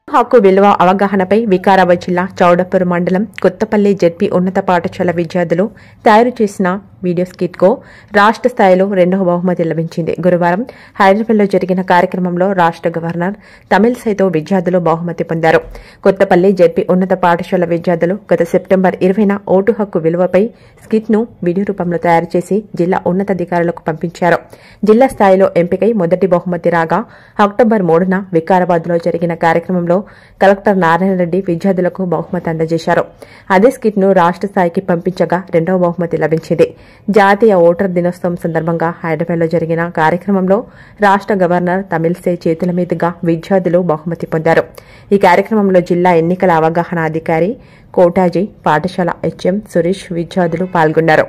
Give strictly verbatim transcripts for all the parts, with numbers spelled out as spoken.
హక్కు విలువ అవగాహనపై వికారాబాద్ జిల్లా చౌడప్పూర్ మండలం కొత్తపల్లి జెడ్పీ ఉన్నత పాఠశాల విద్యార్థులు తయారు చేసిన వీడియో స్కిట్ కు రాష్ట్ర స్థాయిలో రెండవ బహుమతి లభించింది. గురువారం హైదరాబాద్లో జరిగిన కార్యక్రమంలో రాష్ట్ర గవర్నర్ తమిళసైతో విద్యార్థులు బహుమతి పొందారు. కొత్తపల్లి జెడ్పీ ఉన్నత పాఠశాల విద్యార్థులు గత సెప్టెంబర్ ఇరవైన ఓటు హక్కు విలువపై స్కిట్ ను వీడియో రూపంలో తయారు చేసి జిల్లా ఉన్నతాధికారులకు పంపించారు. జిల్లా స్థాయిలో ఎంపికై మొదటి బహుమతి రాగా అక్టోబర్ మూడున వికారాబాద్ లో జరిగిన కార్యక్రమంలో కలెక్టర్ నారాయణ రెడ్డి విద్యార్థులకు బహుమతి అందజేశారు. అదే స్కిట్ ను రాష్ట్ర స్థాయికి పంపించగా రెండవ బహుమతి లభించింది. జాతీయ ఓటర్ దినోత్సవం సందర్భంగా హైదరాబాద్ లో జరిగిన కార్యక్రమంలో రాష్ట్ర గవర్నర్ తమిళసై చేతుల మీదుగా విద్యార్థులు బహుమతి పొందారు. ఈ కార్యక్రమంలో జిల్లా ఎన్నికల అవగాహన అధికారి కోటాజీ, పాఠశాల హెచ్ఎం సురేష్ విద్యార్థులు పాల్గొన్నారు.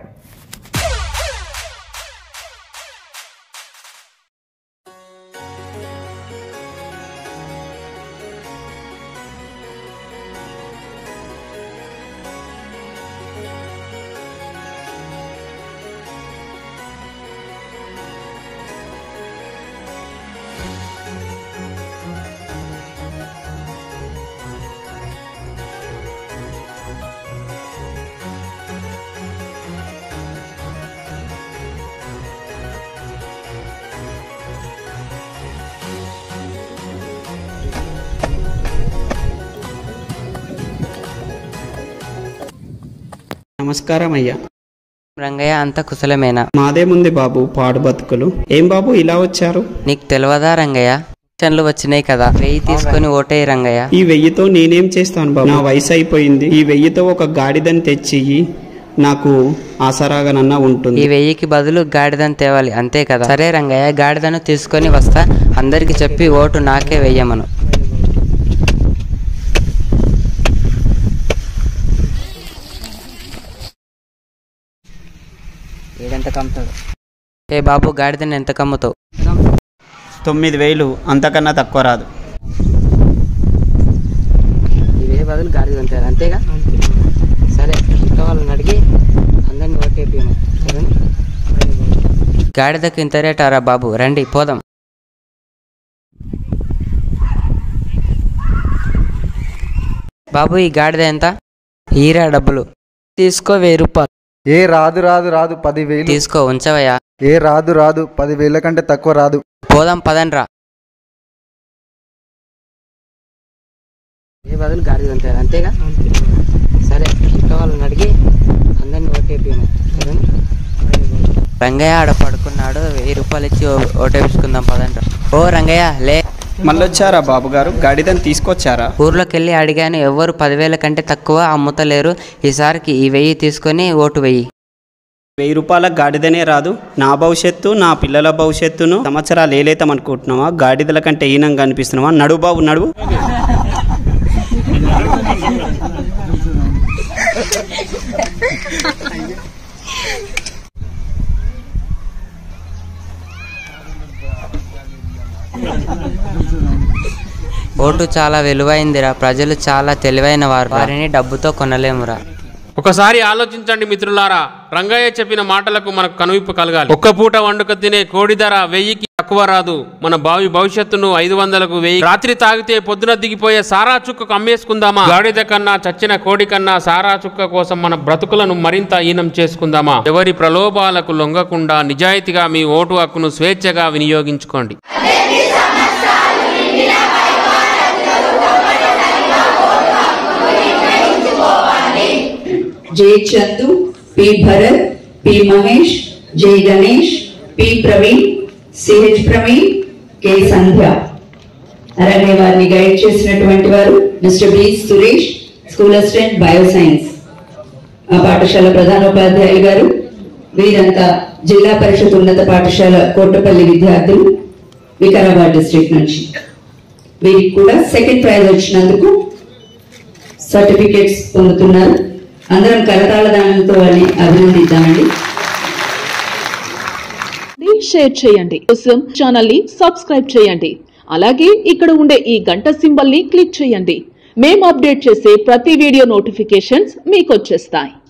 నమస్కారం అయ్యా. రంగయ్య, అంత కుశలమేనా? మాదేముంది బాబు, పాడు బతుకులు. ఏం బాబు ఇలా వచ్చారు? నీకు తెలియదా రంగయ్య, ఎలక్షన్లు వచ్చినాయి కదా, వెయ్యి తీసుకుని ఓటేయి రంగయ్య. ఈ వెయ్యితో నేనేం చేస్తాను బాబు? నా వయసు అయిపోయింది. ఈ వెయ్యితో ఒక గాడిదని తెచ్చి నాకు ఆసరాగానన్నా ఉంటుంది. ఈ వెయ్యికి బదులు గాడిదని తేవాలి, అంతే కదా? సరే రంగయ్య, గాడిదను తీసుకొని వస్తా. అందరికి చెప్పి ఓటు నాకే వెయ్యమను. ఏ బాబు, గాడిదని ఎంత కమ్ముతావు? తొమ్మిది వేలు, అంతకన్నా తక్కువ రాదు. ఇవే బదులు గాడిదని తేవాలి, అంతేగా? సరే, ఇంట్లో వాళ్ళని అడిగి అందరిని ఓటేపియమను. గాడిదకు ఇంత రేటారా బాబు? రండి పోదాం. బాబు, ఈ గాడిద ఎంత? ఈరా డబ్బులు తీసుకో, వెయ్యి రూపాయలు. ఏ రాదు రాదు రాదు పదివేలు తీసుకో, ఉంచవయ్యా. ఏ రాదు రాదు పదివేల కంటే తక్కువ రాదు. పోదాం పదండ్రా. ఏ బదులు గాడి ఉంటారు, అంతేగా? సరే, ఇంట్లో వాళ్ళని అడిగి అందరిని ఓటేపియమను. రంగయ్య ఆడ పడుకున్నాడు, వెయ్యి రూపాయలు ఇచ్చి ఓటేపించుకుందాం పదండ్రా. ఓ రంగయ్య, లే. మళ్ళొచ్చారా బాబు గారు? గాడిదని తీసుకొచ్చారా? ఊర్లోకి వెళ్ళి అడిగాను, ఎవ్వరు పదివేల కంటే తక్కువ అమ్ముతలేరు. ఈసారికి ఈ వెయ్యి తీసుకొని ఓటు వెయ్యి. వెయ్యి రూపాయల గాడిదనే రాదు. నా భవిష్యత్తు, నా పిల్లల భవిష్యత్తును సంవత్సరాలు ఏలేతాం అనుకుంటున్నావా? గాడిదల కంటే హీనంగా అనిపిస్తున్నావా? నడు బాబు, నడువు. ఓటు చాలా విలువైందిరా. ప్రజలు చాలా తెలివైన వారు, వారిని డబ్బుతో కొనలేమురా. ఒకసారి ఆలోచించండి మిత్రులారా, రంగయ్య చెప్పిన మాటలకు మనకు కనువిప్పు కలగాలి. ఒక్క పూట వండుక తినే కోడి ధర వెయ్యికి తక్కువ రాదు. మన భావి భవిష్యత్తును ఐదు వందలకు వెయ్యి. రాత్రి తాగితే పొద్దున దిగిపోయే సారా చుక్కకు అమ్మేసుకుందామా? గాడిద కన్నా, చచ్చిన కోడి కన్నా సారా చుక్క కోసం మన బ్రతుకులను మరింత హీనం చేసుకుందామా? ఎవరి ప్రలోభాలకు లొంగకుండా నిజాయితీగా మీ ఓటు హక్కును స్వేచ్ఛగా వినియోగించుకోండి. Jay Chandu, P Bharat, P Mahesh, Jay Ganesh, P Praveen, CH Praveen, K Sandhya. అలాగే వారిని గైడ్ చేసినటువంటి వారు mister B Suresh, school assistant bio science. ఆ పాఠశాల ప్రధానోపాధ్యాయులు గారు. వీరంతా జిల్లా పరిషత్ ఉన్నత పాఠశాల కోటపల్లి విద్యార్థులు, వికారాబాద్ డిస్ట్రిక్ట్ నుంచి. వీరికి కూడా సెకండ్ ప్రైజ్ వచ్చినందుకు సర్టిఫికేట్స్ పొందుతున్నారు. అందరం కరతాళ దానంతో వాళ్ళని అభినందిద్దామండి. షేర్ చేయండి, కోసం ఛానల్ ని సబ్స్క్రైబ్ చేయండి. అలాగే ఇక్కడ ఉండే ఈ గంట సింబల్ ని క్లిక్ చేయండి. మేము అప్డేట్ చేసే ప్రతి వీడియో నోటిఫికేషన్స్ మీకు వచ్చేస్తాయి.